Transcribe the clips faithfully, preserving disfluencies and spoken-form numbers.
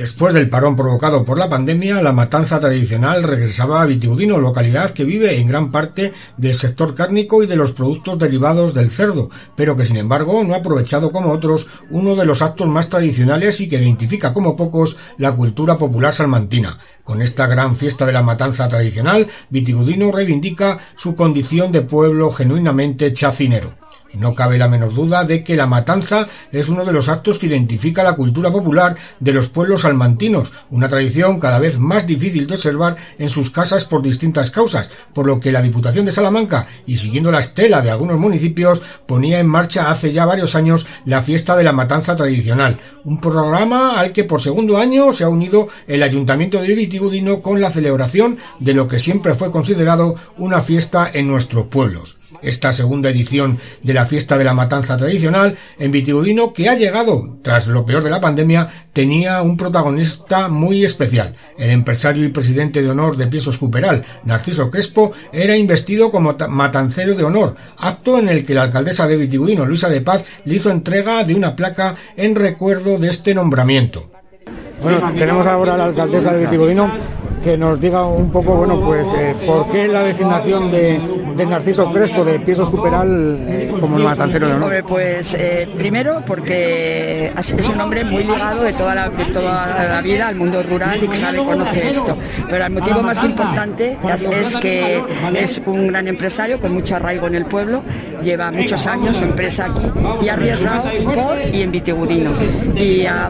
Después del parón provocado por la pandemia, la matanza tradicional regresaba a Vitigudino, localidad que vive en gran parte del sector cárnico y de los productos derivados del cerdo, pero que sin embargo no ha aprovechado como otros uno de los actos más tradicionales y que identifica como pocos la cultura popular salmantina. Con esta gran fiesta de la matanza tradicional, Vitigudino reivindica su condición de pueblo genuinamente chacinero. No cabe la menor duda de que la matanza es uno de los actos que identifica la cultura popular de los pueblos salmantinos, una tradición cada vez más difícil de observar en sus casas por distintas causas, por lo que la Diputación de Salamanca, y siguiendo la estela de algunos municipios, ponía en marcha hace ya varios años la fiesta de la matanza tradicional, un programa al que por segundo año se ha unido el Ayuntamiento de Vitigudino con la celebración de lo que siempre fue considerado una fiesta en nuestros pueblos. Esta segunda edición de la fiesta de la matanza tradicional en Vitigudino, que ha llegado tras lo peor de la pandemia, tenía un protagonista muy especial. El empresario y presidente de honor de Piensos Cuperal, Narciso Crespo, era investido como matancero de honor, acto en el que la alcaldesa de Vitigudino, Luisa de Paz, le hizo entrega de una placa en recuerdo de este nombramiento. Bueno, tenemos ahora a la alcaldesa de Vitigudino que nos diga un poco, bueno, pues eh, por qué la designación de, de Narciso Crespo de Piensos Cuperal eh, como el matancero de honor. Hombre, pues eh, primero porque es un hombre muy ligado de toda, la, de toda la vida al mundo rural y que sabe, conoce esto. Pero el motivo más importante es, es que es un gran empresario con mucho arraigo en el pueblo, lleva muchos años su empresa aquí y ha arriesgado por y en Vitigudino. Y a,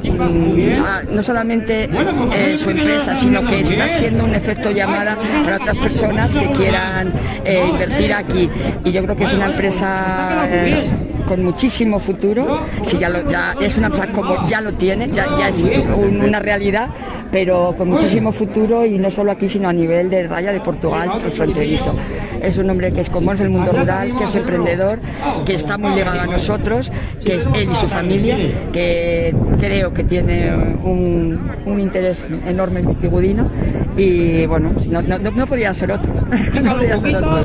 a, no solamente eh, su empresa, sino que está siendo un efecto llamada para otras personas que quieran eh, invertir aquí, y yo creo que es una empresa eh, con muchísimo futuro. Si ya, lo, ya es una empresa como ya lo tiene, ya, ya es un, una realidad, pero con muchísimo futuro, y no solo aquí sino a nivel de raya de Portugal transfronterizo. Es un hombre que es como es del mundo rural, que es emprendedor, que está muy ligado a nosotros, que es él y su familia, que creo que tiene un, un interés enorme en Vitigudino. Y bueno, no, no, no podía ser otro. No podía ser otro.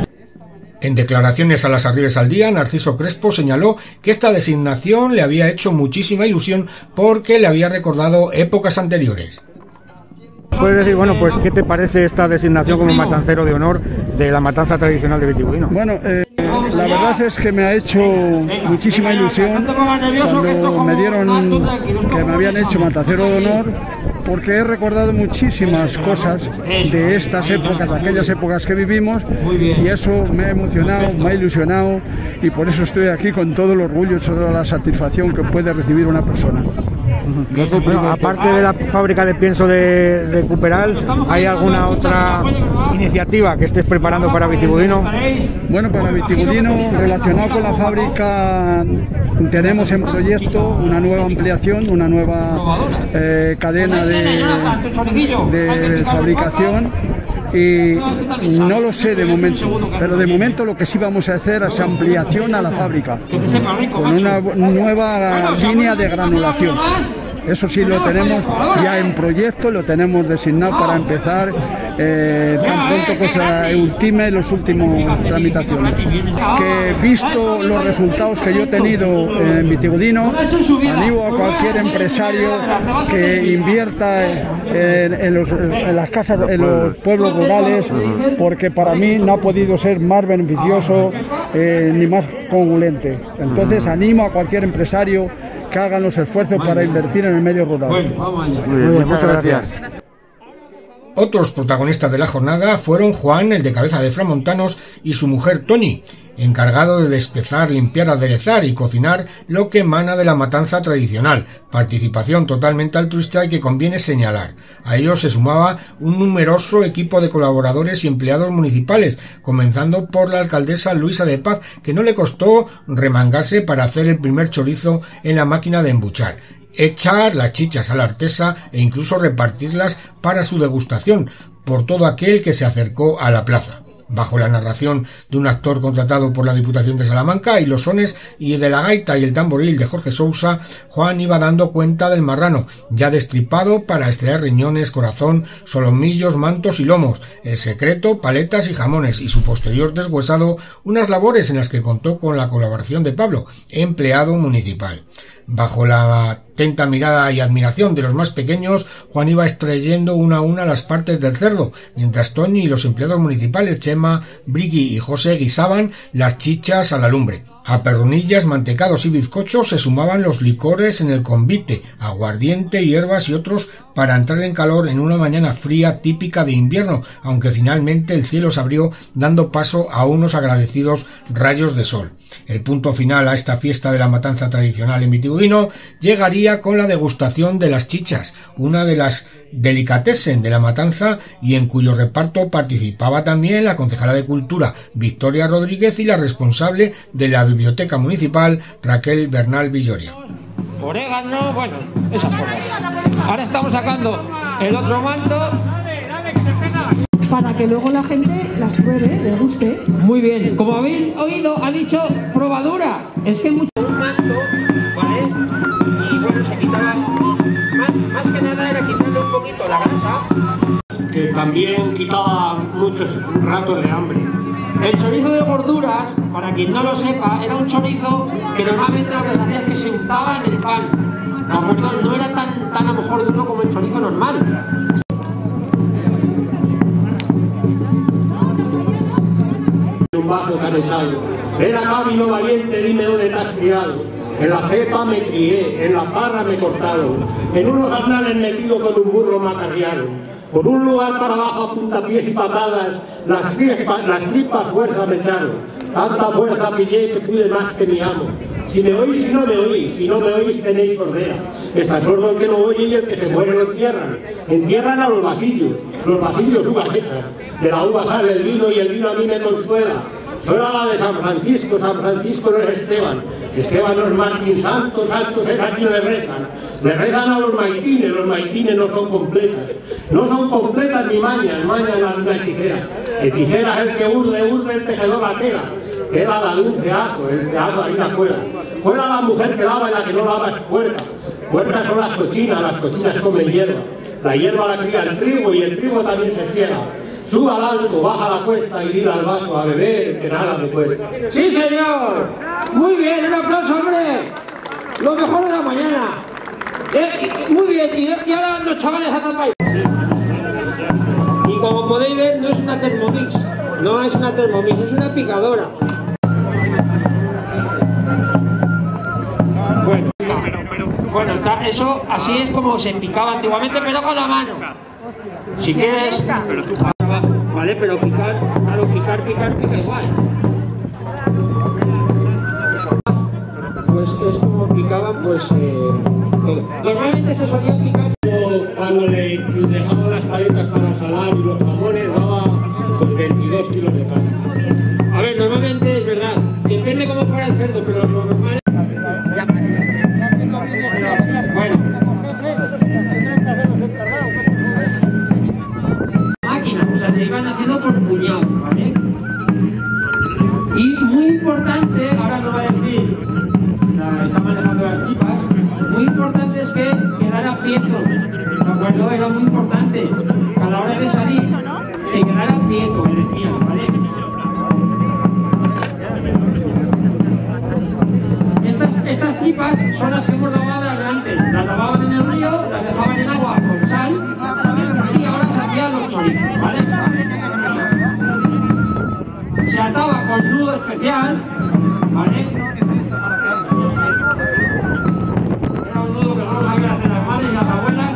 En declaraciones a las Arribes al Día, Narciso Crespo señaló que esta designación le había hecho muchísima ilusión porque le había recordado épocas anteriores. Puedes decir, bueno, pues ¿qué te parece esta designación como matancero de honor de la matanza tradicional de Vitigudino? Bueno, eh, la verdad es que me ha hecho muchísima ilusión cuando me dieron que me habían hecho matancero de honor, porque he recordado muchísimas cosas de estas épocas, de aquellas épocas que vivimos, y eso me ha emocionado, me ha ilusionado, y por eso estoy aquí con todo el orgullo y toda la satisfacción que puede recibir una persona. Bueno, aparte de la fábrica de pienso de, de Cuperal, ¿hay alguna otra iniciativa que estés preparando para Vitigudino? Bueno, para Vitigudino, relacionado con la fábrica, tenemos en proyecto una nueva ampliación, una nueva eh, cadena de, de fabricación, y no lo sé de momento, pero de momento lo que sí vamos a hacer es ampliación a la fábrica con una nueva línea de granulación. Eso sí lo tenemos ya en proyecto, lo tenemos designado para empezar eh, tan pronto que se ultime los últimos tramitaciones. Que visto los resultados que yo he tenido en Vitigudino, animo a cualquier empresario que invierta en, en, los, en las casas, en los pueblos rurales, porque para mí no ha podido ser más beneficioso eh, ni más congruente. Entonces animo a cualquier empresario que hagan los esfuerzos para invertir en el medio rural. Muy bien, muchas gracias. Otros protagonistas de la jornada fueron Juan, el de cabeza de Framontanos, y su mujer Toni, encargado de despezar, limpiar, aderezar y cocinar lo que emana de la matanza tradicional, participación totalmente altruista y que conviene señalar. A ellos se sumaba un numeroso equipo de colaboradores y empleados municipales, comenzando por la alcaldesa Luisa de Paz, que no le costó remangarse para hacer el primer chorizo en la máquina de embuchar, echar las chichas a la artesa e incluso repartirlas para su degustación por todo aquel que se acercó a la plaza. Bajo la narración de un actor contratado por la Diputación de Salamanca y los sones y de la gaita y el tamboril de Jorge Sousa, Juan iba dando cuenta del marrano, ya destripado para extraer riñones, corazón, solomillos, mantos y lomos, el secreto, paletas y jamones, y su posterior deshuesado, unas labores en las que contó con la colaboración de Pablo, empleado municipal. Bajo la atenta mirada y admiración de los más pequeños, Juan iba extrayendo una a una las partes del cerdo, mientras Toñi y los empleados municipales Chema, Brigui y José guisaban las chichas a la lumbre. A perrunillas, mantecados y bizcochos se sumaban los licores en el convite, aguardiente, hierbas y otros para entrar en calor en una mañana fría típica de invierno, aunque finalmente el cielo se abrió dando paso a unos agradecidos rayos de sol. El punto final a esta fiesta de la matanza tradicional en Vitigudino llegaría con la degustación de las chichas, una de las delicatessen de la matanza y en cuyo reparto participaba también la concejala de Cultura Victoria Rodríguez y la responsable de la Biblioteca Municipal Raquel Bernal Villoria. Orégano, bueno, esas cosas. Ahora estamos sacando el otro manto para que luego la gente las pruebe, les guste. Muy bien, como habéis oído, ha dicho probadura. Es que mucho un manto, ¿vale? Y bueno, se quitaba, más, más que nada era quitarle un poquito la grasa, que también quitaba muchos ratos de hambre. El chorizo de gorduras, para quien no lo sepa, era un chorizo que normalmente lo que se hacía es que se untaba en el pan. ¿De acuerdo? No era tan, tan a lo mejor duro como el chorizo normal. Un vaso que han echado. Era camino valiente, dime dónde te has criado. En la cepa me crié, en la parra me cortaron, en unos anales metido con un burro me acarrearon. Por un lugar para abajo a puntapiés y patadas, las tripas, las tripas fuerza me echaron. Tanta fuerza pillé que pude más que mi amo. Si me oís, si no me oís, si no me oís tenéis sordera. Está sordo el que no oye y el que se muere lo entierran. Entierran a los vacillos, los vacillos uvas hechas. De la uva sale el vino y el vino a mí me consuela. Soy la de San Francisco, San Francisco no es Esteban. Esteban no es Martín, santos, santos es a quien le rezan. Le rezan a los maitines, los maitines no son completas. No son completas ni mañas, mañas la una hechicera. Hechicera es el que urde, urde el tejedor la tela. Queda la luz de ajo, el de ajo ahí la cuela. Fuera la mujer que lava y la que no lava es puerca. Puercas son las cochinas, las cochinas comen hierba. La hierba la cría el trigo y el trigo también se ciega. Suba al alto, baja la cuesta y dile al vaso a beber, que nada me cuesta. ¡Sí, señor! Muy bien, un aplauso, hombre. Lo mejor de la mañana. Eh, muy bien, y, y ahora los chavales a bailar. Y como podéis ver, no es una Thermomix. No es una Thermomix, es una picadora. Bueno, bueno, eso así es como se picaba antiguamente, pero con la mano. Si quieres, vale, pero picar, claro, picar, picar, pica igual. Pues es como picaban, pues eh, todo. Normalmente se solía picar. Cuando le dejamos las paletas para salar y los jamones daba pues, veintidós kilos de carne. A ver, normalmente es verdad, depende cómo fuera el cerdo, pero lo normal es... Bueno. Máquinas, o sea, se iban haciendo por puñado, ¿vale? Y muy importante, ahora lo va a decir, está manejando las tipas, muy importante es que quedara quieto, ¿de acuerdo? Era muy importante, a la hora de salir, que quedara quieto, me decía, ¿vale? Estas, estas tipas son las que hemos lavado antes, las lavaban en el río, las dejaban en agua con sal, y ahora se hacían los chorizos, ¿vale? Se ataba con nudo especial, ¿vale? Era un nudo que no sabían hacer las madres y las abuelas.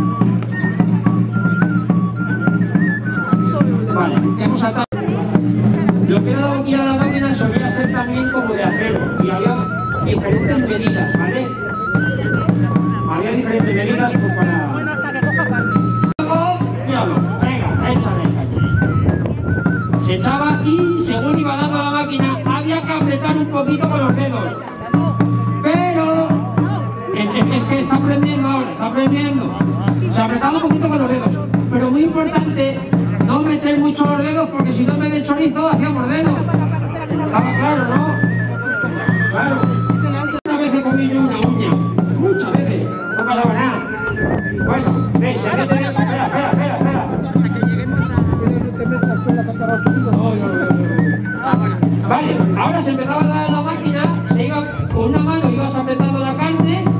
Vale, hemos atado. Lo que era la boquilla de la máquina solía ser también como de acero y había diferentes medidas, ¿vale? Había diferentes medidas pues, para... Luego, míralo, venga, échale, échale. Se echaba y según iba dando la máquina había que apretar un poquito con los dedos. Pero es, es, es que está aprendiendo ahora, está aprendiendo. Se apretaba un poquito con los dedos. Pero muy importante no meter mucho los dedos porque si no me de chorizo hacíamos dedos. Estaba claro, ¿no? Claro. Una vez he comido una uña. Muchas veces. No pasaba nada. Bueno, ves, se mete... Espera, espera, espera, espera. Vale, ahora se empezaba a dar la máquina, se iba con una mano, ibas apretando la carne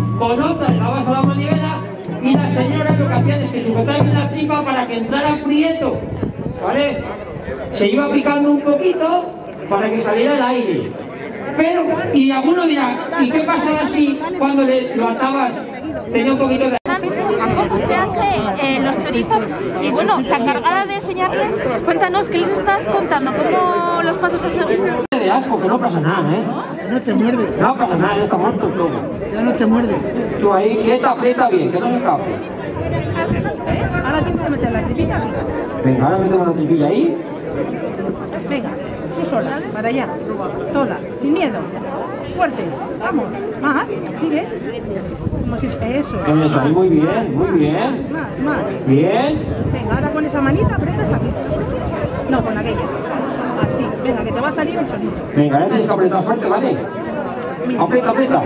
tienes que sujetar bien la tripa para que entrara prieto, ¿vale? Se iba picando un poquito para que saliera el aire. Pero, y alguno dirá, ¿y qué pasaba si cuando le, lo atabas tenía un poquito de... ¿Cómo se hace eh, los chorizos? Y bueno, la encargada de enseñarles, cuéntanos qué les estás contando, cómo los pasos a seguir. De asco, que no pasa nada, ¿eh? No te muerde. No pasa nada, ya está muerto todo. Ya no te muerde. Tú ahí, quieta, aprieta bien, que no se escape. Ahora tienes que meter la tripita. Venga, ahora metemos la tripilla ahí. Venga, tú sola, para allá. Toda, sin miedo. Fuerte, vamos. Más, sigue. Como si... Eso. Eso, ahí, muy bien, muy bien. Más, más. Bien. Venga, ahora con esa manita apretas aquí. No, con aquella. Así, venga, que te va a salir el chorizo. Venga, ahora tienes que apretar fuerte, ¿vale? Aprieta, aprieta.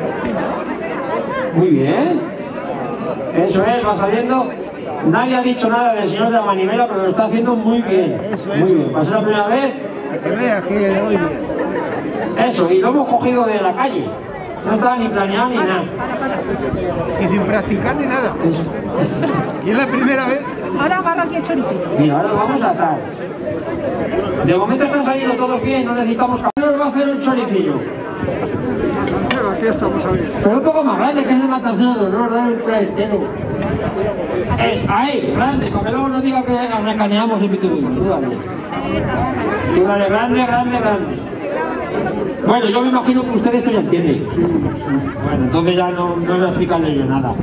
Muy bien. Eso es, va saliendo. Nadie ha dicho nada del señor de la manivela, pero lo está haciendo muy bien. Muy bien. ¿Va a ser la primera vez? Que veas que hoy bien. Eso, y lo hemos cogido de la calle. No estaba ni planeado ni nada. Y sin practicar ni nada. Eso. Y es la primera vez. Ahora agarra aquí el chorizo. Mira, ahora lo vamos a atar. De momento están saliendo todos bien, no necesitamos... Nos va a hacer un choricillo. Aquí estamos ahí. Pero un poco más grande, que es la tercera de honor, dar un entero. Es ahí, grande, para que luego no diga que recaneamos en Vitibino. Tú dale. Tú dale, grande, grande, grande. Bueno, yo me imagino que usted esto ya entiende. Bueno, entonces ya no, no voy a explicarle yo nada.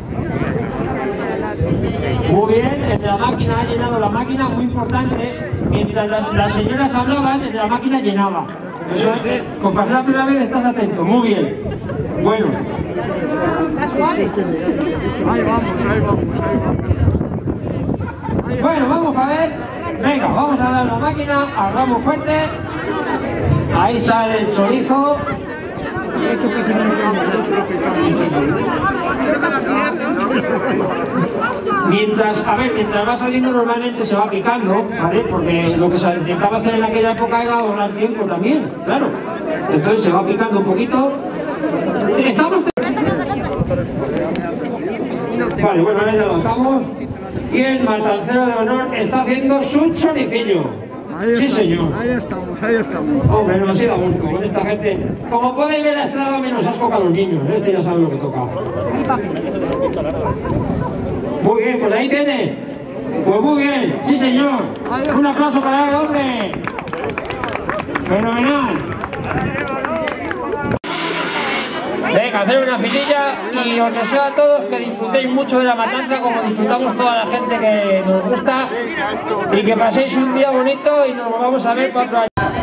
Muy bien, el de la máquina ha llenado la máquina, muy importante. Mientras las, las señoras hablaban, el de la máquina llenaba. Eso es, con pasar la primera vez estás atento, muy bien. Bueno. Ahí vamos, ahí vamos, ahí vamos. Bueno, vamos a ver. Venga, vamos a dar la máquina, agarramos fuerte. Ahí sale el chorizo. He hecho casi menos que Mientras, a ver, mientras va saliendo normalmente se va picando, ¿vale? Porque lo que se intentaba hacer en aquella época era ahorrar tiempo también, claro. Entonces se va picando un poquito. Estamos... Vale, bueno, ahora ya lo estamos. Y el matancero de honor está haciendo su choricillo. Ahí Sí, estamos, señor. Ahí estamos, ahí estamos. Hombre, nos ha ido a gusto con esta gente. Como podéis ver, ha estado menos asco que a los niños. Este ya sabe lo que toca. Muy bien, pues ahí tiene. Pues muy bien, sí señor. Un aplauso para el hombre. Fenomenal. Venga, hacer una fililla y os deseo a todos que disfrutéis mucho de la matanza como disfrutamos toda la gente que nos gusta y que paséis un día bonito y nos vamos a ver cuatro años.